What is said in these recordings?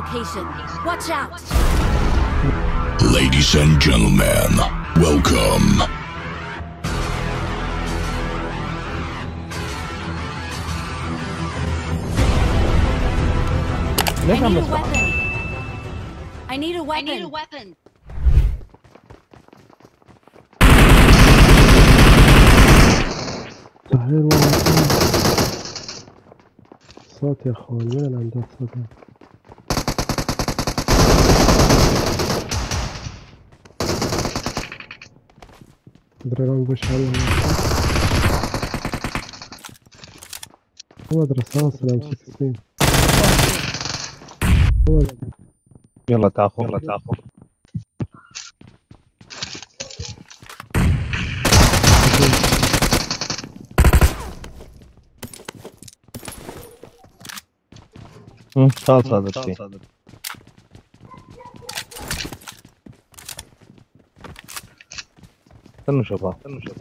location. Watch out! Ladies and gentlemen, welcome. I need a weapon. صحيح والله. صوت يا اخوان، من العندات صوت؟ دريران بوش عليهم هو رصاص ولا مسكين. يلا تاخذ خلاص هذا الشيء. استنوا شباب.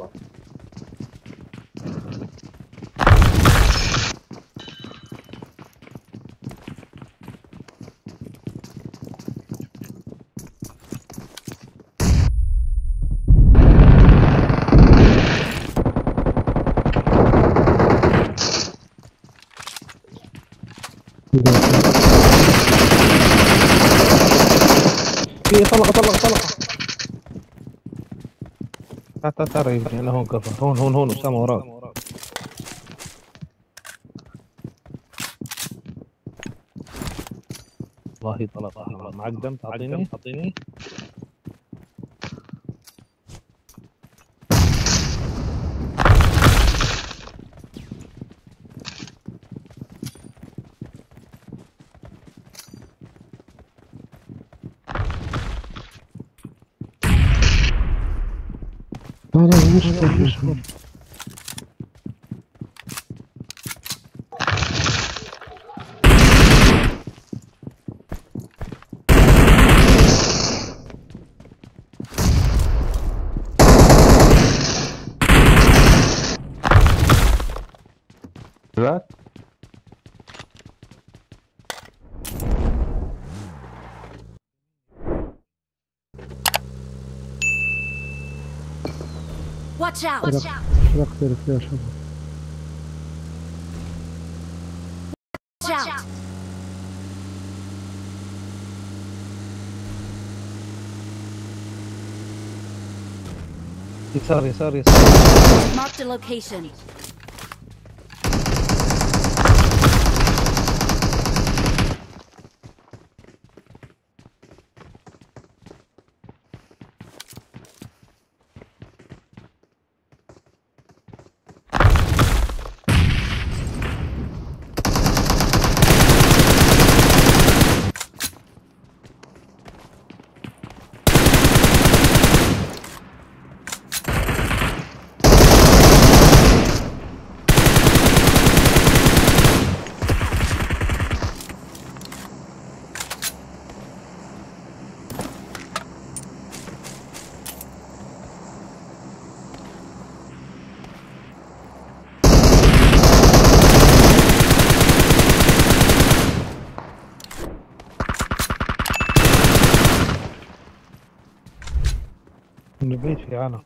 طلق تعال يبني له هون كفر. هون أسامة وراك. والله طلق. معك دم تعطيني. مش لا Watch out! اخترق يا شباب. Watch out! يسار. Mark the location. من بعيد في عالم.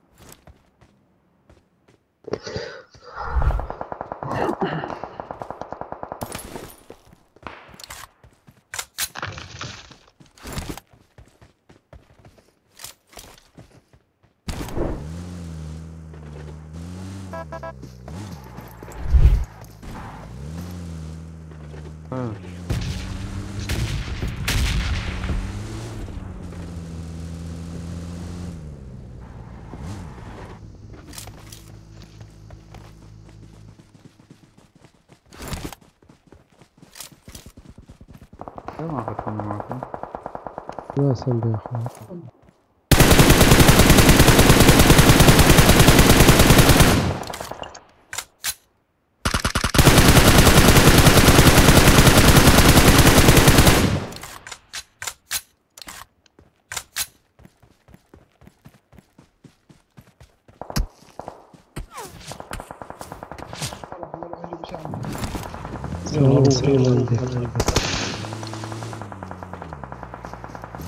ما أعرف أنا معكم. لا سلبي يا اخوان.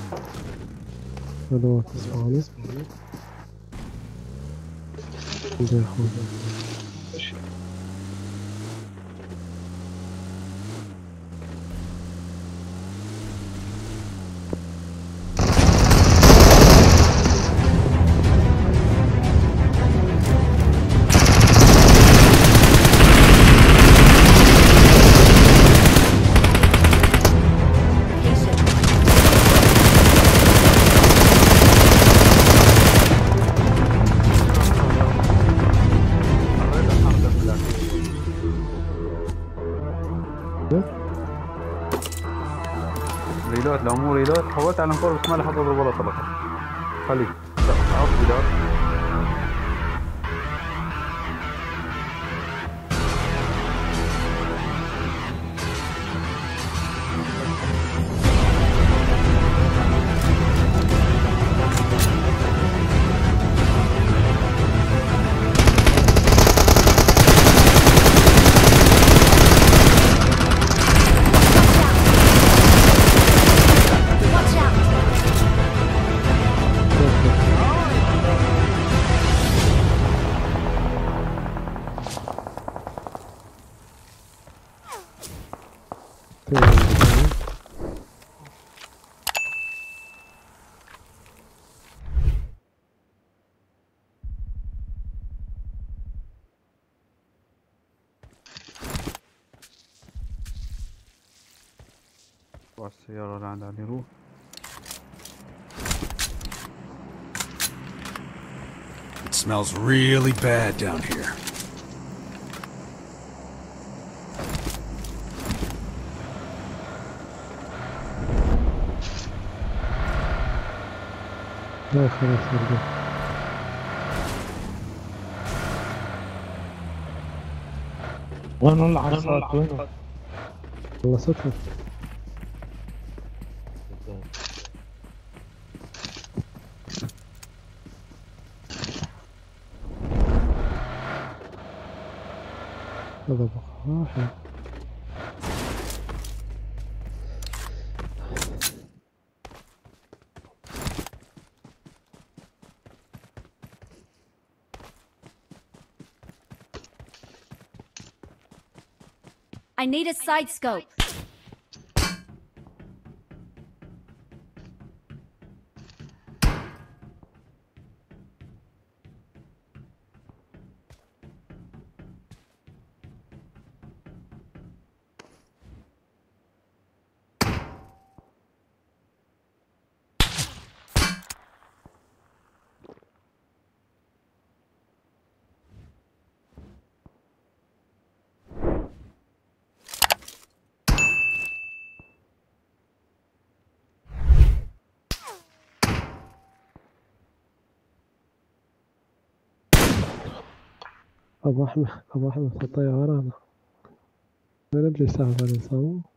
أدوات إسباني عندي أخوي. ريلود، لو مو ريلود حولت على الانفور بس ما لحق اضرب ولا طلقه. خليك حط ريلود. Watch out! والسيارة اللي عند علي روح. It smells really bad down here. لا خلاص ارجع. وين العصات وين؟ خلصتها. هذا بقى واحد. I need a side scope. أبو أحمد في الطيارة أنا. من اللي يساعد على الإنسان؟